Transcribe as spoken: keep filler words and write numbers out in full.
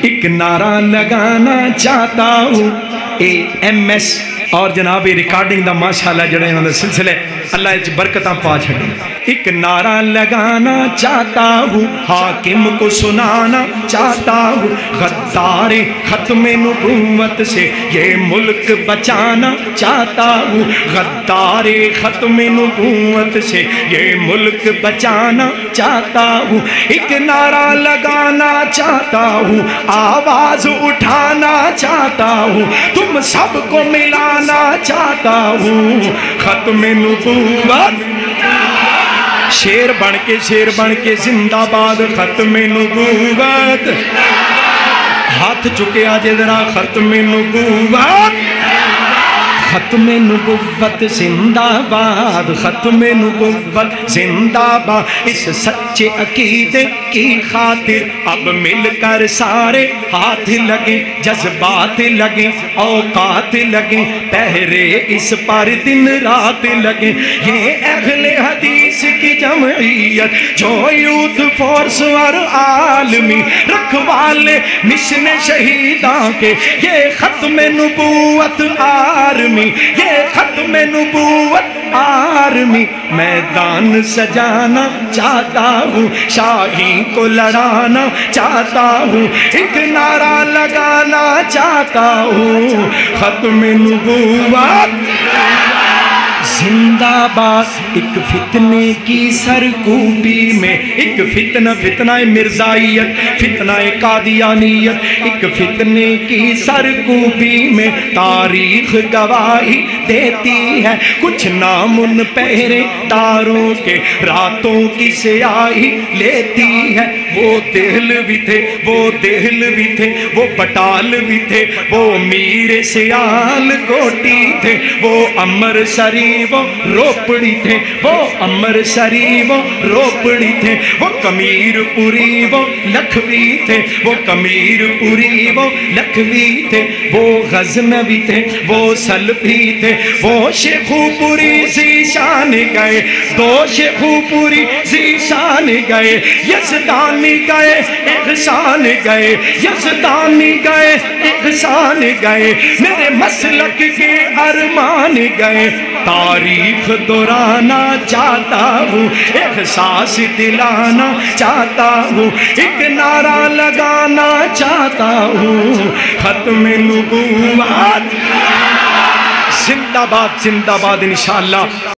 ایک نعرہ لگانا چاہتا ہوں اے ایم ایس اور جناب ریکارڈنگ دا ماشاءاللہ جڑے انہوں نے سلسلے اللہ اچھ برکتاں پا چھڑے. ایک نعرہ لگانا چاہتا ہوں حاکم کو سنانا چاہتا ہوں غدار ختم نبوت سے یہ ملک بچانا چاہتا ہوں غدار ختم نبوت سے یہ ملک بچانا چاہتا ہوں. ایک نعرہ لگانا چاہتا ہوں آواز اٹھانا چاہتا ہوں تم سب کو ملانا چاہتا ہوں ختم نبوت. شیر بن کے شیر بن کے زندہ باد ختم نبوت. ہاتھ چکے آجے ذرا ختم نبوت. ختم نبوت زندہ باد ختم نبوت زندہ باد. اس سچے عقیدے کی خاطر اب مل کر سارے ہاتھ لگیں جذبات لگیں اوقات لگیں پہرے اس پر دن رات لگیں. یہ اہل حدیث کی جمعیت جو یوتھ فورس اور عالمی رکھوالے مشن شہیداں کے یہ ختم نبوت آرمی یہ ختم نبوت آرمی. میدان سجانا چاہتا ہوں شاہین کو لڑانا چاہتا ہوں ایک نعرہ لگانا چاہتا ہوں ختم نبوت زندہ باد. ایک فتنے کی سرکوبی میں ایک فتنہ فتنہ مرزائیت فتنہ قادیانیت ایک فتنے کی سرکوبی میں تاریخ گواہی دیتی ہے کچھ نامن پہرے داروں کے راتوں کی سیاہی لیتی ہے. وہ دہلوی تھے وہ دہلوی تھے وہ پٹال بھی تھے وہ میر سیال کوٹی تھے وہ امر سری وہ روپڑی تھے وہ امر سری وہ روپڑی تھے وہ کمیر پوری وہ لکھوی تھے وہ کمیر پوری وہ لکھوی تھے وہ غزنوی تھے وہ سلفی تھے وہ شیخو پوری زیشان گئے دو شیخو پوری زیشان گئے یزدانی گئے احسان گئے یزدانی گئے احسان گئے میرے مسلک کے ارمان گئے. تاریخ دہرانا چاہتا ہوں احساس دلانا چاہتا ہوں ایک نعرہ لگانا چاہتا ہوں ختم نبوت زندہ باد زندہ باد انشاءاللہ.